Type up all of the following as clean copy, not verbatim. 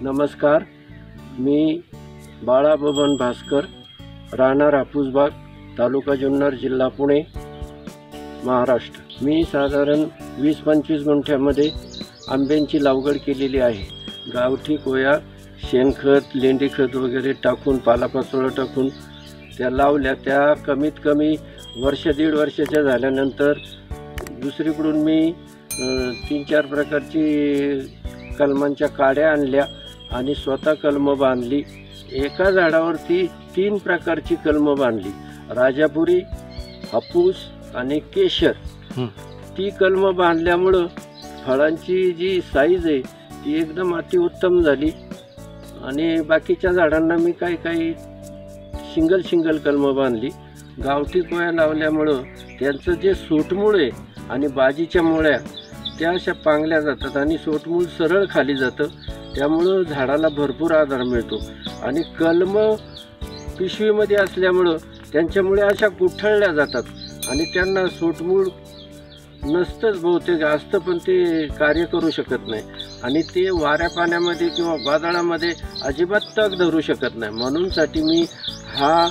नमस्कार, मी बाळा बबन भास्कर, राहणार हापूसबाग, तालुका जुन्नर, जिल्हा पुणे, महाराष्ट्र. मी साधारण 20-25 गुंठ्यामध्ये आंब्यांची लागवड केलेली आहे. गावठी कोया, शेणखत, लेंडीखत वगैरे टाकून, पालापाचोळा टाकून त्या लावल्या. त्या कमीत कमी वर्ष दीड वर्षाच्या झाल्यानंतर दुसरीकडून मी 3-4 प्रकारची कलमांच्या काड्या आणल्या आणि स्वतः कलमं बांधली. एका झाडावरती 3 प्रकारची कलमं बांधली, राजापुरी, हापूस आणि केशर. ती कलमं बांधल्यामुळं फळांची जी साईज आहे ती एकदम अतिउत्तम झाली. आणि बाकीच्या झाडांना मी काही सिंगल कलमं बांधली. गावठी कोया लावल्यामुळं त्यांचं जे सोटमूळ आहे आणि बाजीच्या मुळ्या त्या अशा पांगल्या जातात आणि सोटमूळ सरळ खाली जातं. त्यामुळं झाडाला भरपूर आधार मिळतो. आणि कलमं पिशवीमध्ये असल्यामुळं त्यांच्यामुळे अशा गुठळल्या जातात आणि त्यांना सोटमूळ नसतंच, बहुतेक असतं पण ते कार्य करू शकत नाही आणि ते वाऱ्या पाण्यामध्ये किंवा वादळामध्ये अजिबात तग धरू शकत नाही. म्हणूनसाठी मी हा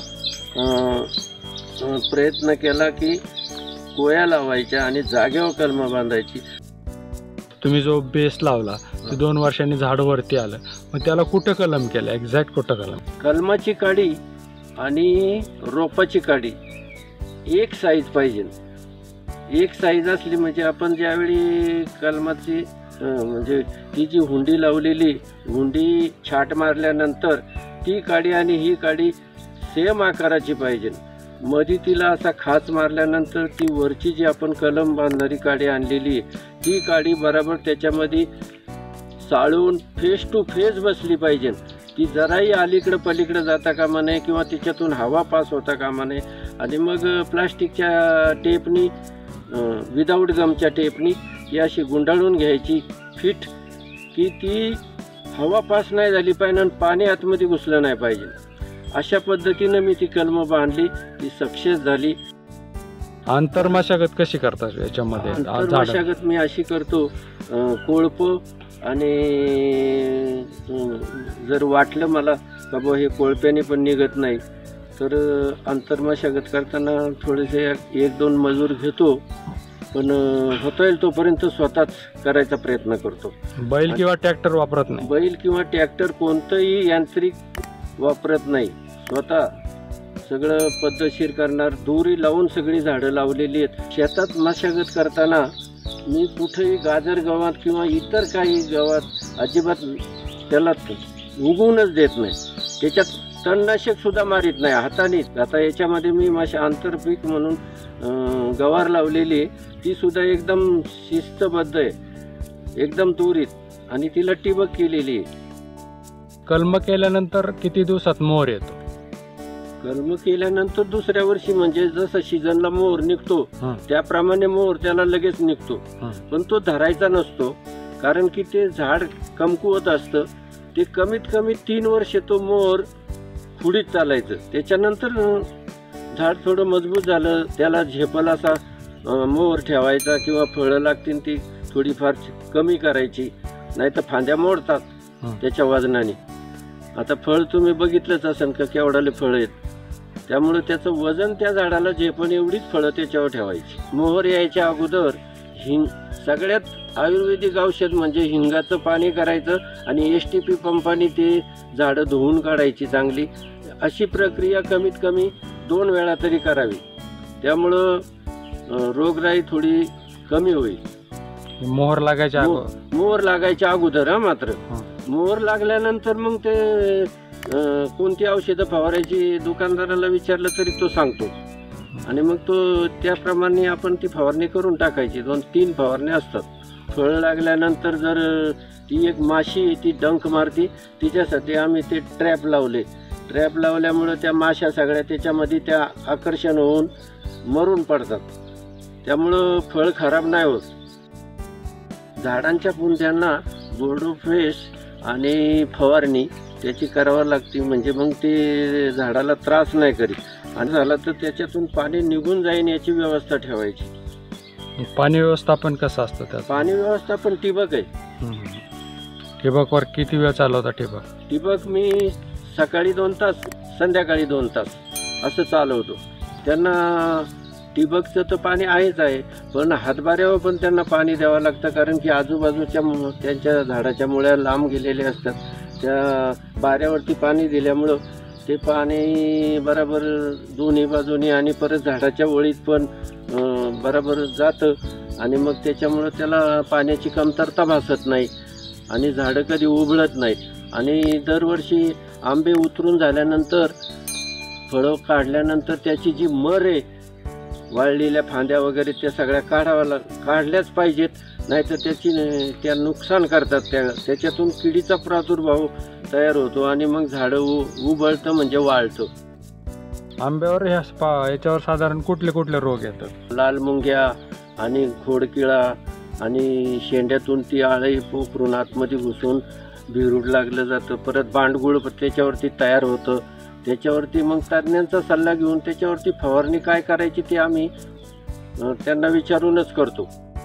प्रयत्न केला की कोया लावायच्या आणि जागेवर कलमं बांधायची. तुम्ही जो बेस लावला ते 2 वर्षांनी झाड वरती आलं, मग त्याला कुठं कलम केलं, एक्झॅक्ट कुठं कलम? कलमाची काडी आणि रोपाची काडी एक साईज पाहिजे. एक साईज असली म्हणजे आपण ज्यावेळी कलमाची म्हणजे ती जी हुंडी लावलेली, हुंडी छाट मारल्यानंतर ती काडी आणि ही काडी सेम आकाराची पाहिजे. मध्ये तिला असा खाच मारल्यानंतर ती वरची जी आपण कलम बांधणारी काडी आणलेली आहे ती काडी बरोबर त्याच्यामध्ये साळून फेस टू फेस बसली पाहिजे. ती जराही अलीकडं पलीकडं जाता कामा नये किंवा तिच्यातून हवा पास होता कामा नये. आणि मग प्लास्टिकच्या टेपनी, विदाऊट गमच्या टेपनी ती अशी गुंडाळून घ्यायची फिट, की ती हवा पास नाही झाली पाहिजे आणि पाणी आतमध्ये घुसलं नाही पाहिजे. अशा पद्धतीनं मी ती कलमं बांधली, ती सक्सेस झाली. आंतरमशागत कशी करतात याच्यामध्ये? आंतरमशागत मी अशी करतो, कोळपं आणि जर वाटलं मला का बुवा हे कोळप्याने पण निघत नाही तर आंतरमशागत करताना थोडेसे 1-2 मजूर घेतो, पण होता येईल तोपर्यंत स्वतःच करायचा प्रयत्न करतो. बैल किंवा ट्रॅक्टर वापरत नाही? बैल किंवा ट्रॅक्टर कोणतंही यांत्रिक वापरत नाही. स्वतः सगळं पद्धतशीर करणार. दोरी लावून सगळी झाडं लावलेली आहेत. शेतात मशागत करताना मी कुठेही गाजर गवत किंवा इतर काही गवत अजिबात त्याला उगवूनच देत नाही. त्याच्यात तणनाशक सुद्धा मारीत नाही हाताने. आता याच्यामध्ये मी माझ्या आंतरपीक म्हणून गवार लावलेली, ती सुद्धा एकदम शिस्तबद्ध आहे, एकदम त्वरित, आणि तिला ठिबक केलेली आहे. कलम केल्यानंतर किती दिवसात मोहर येतो? कलम केल्यानंतर दुसऱ्या वर्षी, म्हणजे जसं सीझनला मोहर निघतो त्याप्रमाणे मोहर त्याला लगेच निघतो. पण तो धरायचा नसतो, कारण की ते झाड कमकुवत असतं. ते कमीत कमी 3 वर्ष तो मोहर खुडीत चालायचं. त्याच्यानंतर झाड थोडं मजबूत झालं, त्याला झेपल असा मोहर ठेवायचा किंवा फळं लागतील ती थोडीफार कमी करायची, नाही तर फांद्या मोडतात त्याच्या वजनाने. आता फळ तुम्ही बघितलंच असेल का केवढाले फळ आहेत. त्यामुळे त्याचं वजन त्या झाडाला झेपण एवढीच फळं त्याच्यावर ठेवायची. मोहर यायच्या अगोदर सगळ्यात आयुर्वेदिक औषध म्हणजे हिंगाचं पाणी करायचं आणि STP पंपाने ते झाडं धुवून काढायची चांगली. अशी प्रक्रिया कमीत कमी 2 वेळा तरी करावी. त्यामुळं रोगराई थोडी कमी होईल. मोहर लागायच्या अगोदर मात्र मोहर लागल्यानंतर मग ते कोणती औषधं फवारायची दुकानदाराला विचारलं तरी तो सांगतो आणि मग तो त्याप्रमाणे आपण ती फवारणी करून टाकायची. 2-3 फवारण्या असतात. फळ लागल्यानंतर जर ती एक माशी ती डंक मारती, तिच्यासाठी आम्ही ते ट्रॅप लावले. ट्रॅप लावल्यामुळं त्या माश्या सगळ्या त्याच्यामध्ये त्या आकर्षण होऊन मरून पडतात. त्यामुळं फळ खराब नाही होत. झाडांच्या बुंध्यांना बोर्डोफ्रेश आणि फवारणी त्याची करावं लागते, म्हणजे मग ते झाडाला त्रास नाही करीत. आणि झाला तर त्याच्यातून पाणी निघून जाईन याची व्यवस्था ठेवायची. पाणी व्यवस्थापन कसं असतं त्याचं? पाणी व्यवस्थापन ठिबक आहे. ठिबकवर किती वेळ चालवता ठिबक? ठिबक मी सकाळी 2 तास, संध्याकाळी 2 तास असं चालवतो. त्यांना ठिबकचं तर पाणी आहेच आहे, पण हातभाऱ्यावर पण त्यांना पाणी द्यावं लागतं, कारण की आजूबाजूच्या त्यांच्या झाडाच्या मुळ्या लांब गेलेल्या असतात. त्या बाऱ्यावरती पाणी दिल्यामुळं ते पाणी बरोबर दोन्ही बाजूनी आणि परत झाडाच्या ओळीत पण बरोबर जातं आणि मग त्याच्यामुळं त्याला पाण्याची कमतरता भासत नाही आणि झाडं कधी उबळत नाहीत. आणि दरवर्षी आंबे उतरून झाल्यानंतर, फळं काढल्यानंतर त्याची जी मर आहे, वाळलेल्या फांद्या वगैरे त्या सगळ्या काढल्याच पाहिजेत, नाहीतर त्या नुकसान करतात. त्याच्यातून किडीचा प्रादुर्भाव तयार होतो आणि मग झाडं उबळतं म्हणजे वाळतं. आंब्यावर याच्यावर साधारण कुठले कुठले रोग येतात? लाल मुंग्या आणि खोडकिळा आणि शेंड्यातून ती आळी पोखरून आतमध्ये घुसून भिरूड लागलं जातं. परत बांडगुळ त्याच्यावरती तयार होतं. त्याच्यावरती मग तज्ज्ञांचा सल्ला घेऊन त्याच्यावरती फवारणी काय करायची ते आम्ही त्यांना विचारूनच करतो.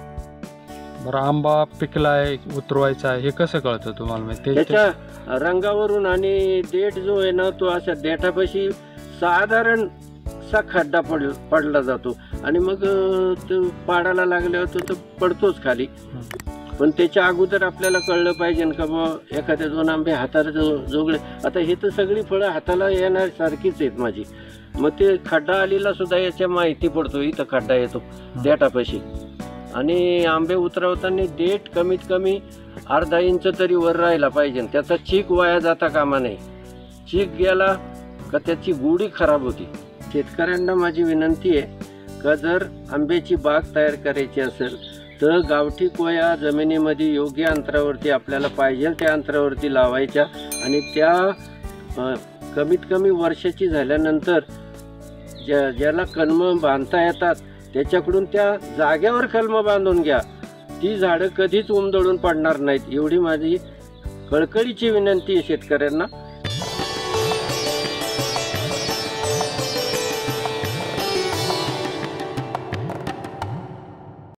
बरं, आंबा पिकलाय, उतरवायचा आहे, हे कसं कळतं तुम्हाला? माहिती त्याच्या रंगावरून. आणि देठ जो आहे ना, तो अशा देठापाशी साधारण सा खड्डा पडला जातो आणि मग तो पाडायला लागल्यावर तो पडतोच खाली. पण त्याच्या अगोदर आपल्याला कळलं पाहिजे का बाबा एखाद्या 2 आंबे हाताला जोगले. आता हे तर सगळी फळं हाताला येण्यासारखीच आहेत माझी. मग ते खड्डा आलेला सुद्धा याच्या माहिती पडतो, इथं खड्डा येतो देठापाशी. आणि आंबे उतरवताना देठ कमीत कमी अर्धा इंच तरी वर राहिला पाहिजे. त्याचा चीक वाया जाता कामा नये. चीक गेला का त्याची गुढी खराब होती. शेतकऱ्यांना माझी विनंती आहे का जर आंब्याची बाग तयार करायची असेल तर गावठी कोया जमिनीमध्ये योग्य अंतरावरती आपल्याला पाहिजे त्या अंतरावरती लावायच्या आणि त्या कमीत कमी वर्षाची झाल्यानंतर ज्याला कलमं बांधता येतात त्याच्याकडून त्या जाग्यावर कलमं बांधून घ्या. ती झाडं कधीच उमदळून पडणार नाहीत, एवढी माझी कळकळीची विनंती आहे शेतकऱ्यांना.